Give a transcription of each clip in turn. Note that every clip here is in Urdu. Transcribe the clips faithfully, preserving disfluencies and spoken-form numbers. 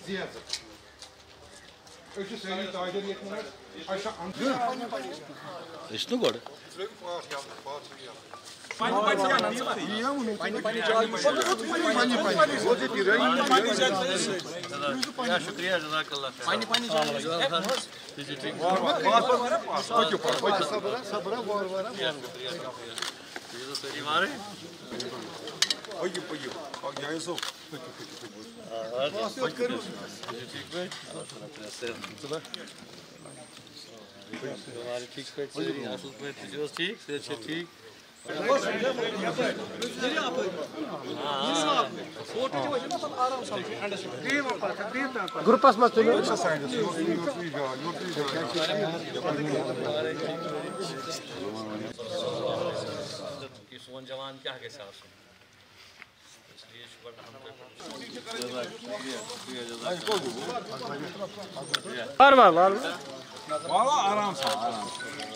زیادٕ أسۍ چھِ سٲری تاجر ییٚتہِ منٛز اَسہِ چھِ اَندر أسۍ نہٕ گۄڈٕ شُکریہ جزاک اللہ ٹھیک پٲٹھۍ اَصٕل پٲٹھۍ تُہۍ چھِو حظ ٹھیک صحت چھا ٹھیک گروپس منٛز تُلِو سون جوان کیٛاہ گژھِ آسُن اس لیے چھُ بڑٕ اہم وار وار وار والا آرام سان آرام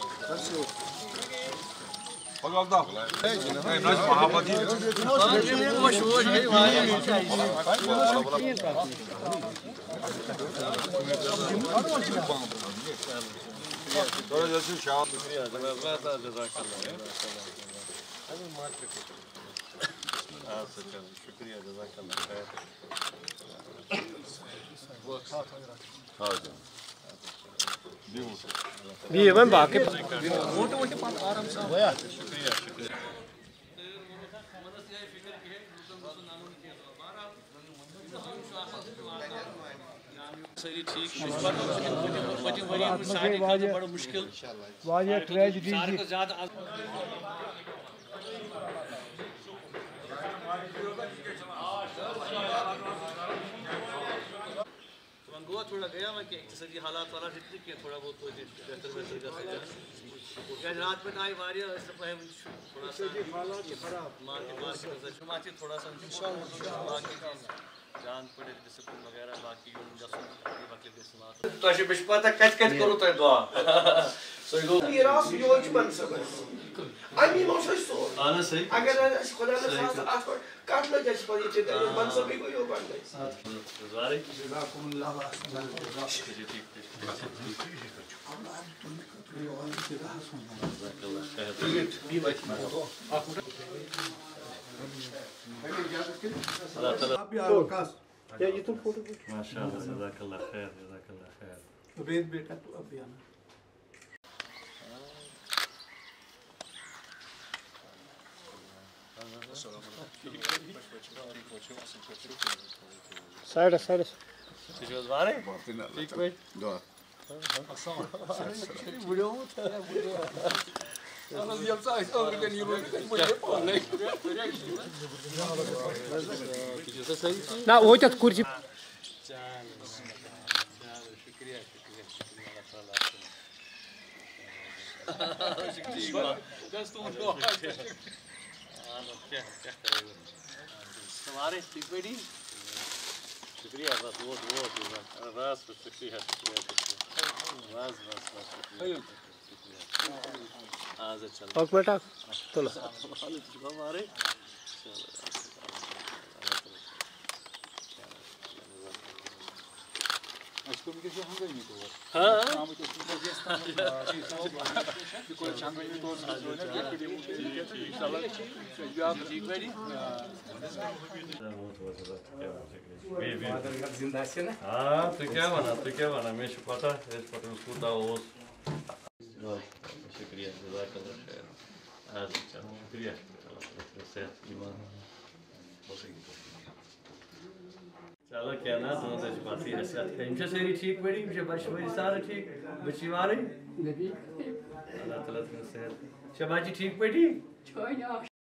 شکریہ جزاک اللہ خیر بِہِو وۄنۍ باقٕے سٲری ٹھیک پٔتِم ؤری سانہِ خٲطرٕ بڑٕ مُشکِل واریاہ ٹریجڈی ساروی کھۄتہٕ زیادٕ گوٚو تھوڑا گیا وۄنۍ کینٛہہ اقتصٲدی حالات والا چھِ تہِ کینٛہہ تھوڑا بہت توتہِ بہتر بہتر گژھان کیٛازِ راتہٕ پٮ۪ٹھ آیہِ واریاہ أسۍ دَپہٕ وۄنۍ چھُ تھوڑا سا مارکیٹ مارکیٹ ہسا چھُ اَتہِ تھوڑا سا باقٕے جان پٔڑِتھ ڈِسپلِن وغیرہ باقٕے یُن گژھُن باقٕے گژھِ واتُن تۄہہِ چھو مےٚ چھِ پتہ کَتہِ کَتہِ کوٚروٕ تۄہہِ دعا سُے گوٚو اہن حظ صحیح ماشاء اللہ جزاک اللہ خیر جزاک اللہ خیر سایڈس سایڈس تُہۍ چھِو حظ وارٕے ٹھیک پٲٹھۍ نہ وٲتِتھ کُرسی شُکریہ شُکریہ تمہارے ٹھیک پٲٹھی شُکریہ بس ووت ووت بس شُکریہ شُکریہ بس بس بس شُکریہ آز چلو اکھ منٹ اکھ تُلو ہمارے ہاں تُہۍ کیٛاہ وَنان تُہۍ کیٛاہ وَنان مےٚ چھُ پتہ یِتھ پٲٹھۍ کوٗتاہ اوس شُکریہ جزاک اللہ خیر اَدٕ چلو شُکریہ صحت چلو کینٛہہ نہ تُہُنٛد حظ چھِ پَتہٕے اَسہِ اَتھ یِم چھا سٲری ٹھیٖک پٲٹھی یِم چھا بَچہٕ وٲلۍ سارے ٹھیٖک بٔچی وارٕے اللہ تعالیٰ تھٲیِن صحت چھا بَچہِ ٹھیٖک پٲٹھی